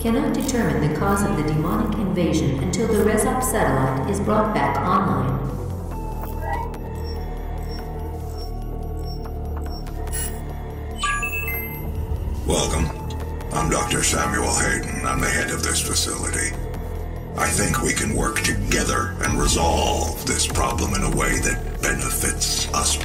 Cannot determine the cause of the demonic invasion until the Rezop satellite is brought back online. Welcome. I'm Dr. Samuel Hayden. I'm the head of this facility. I think we can work together and resolve this problem in a way that benefits us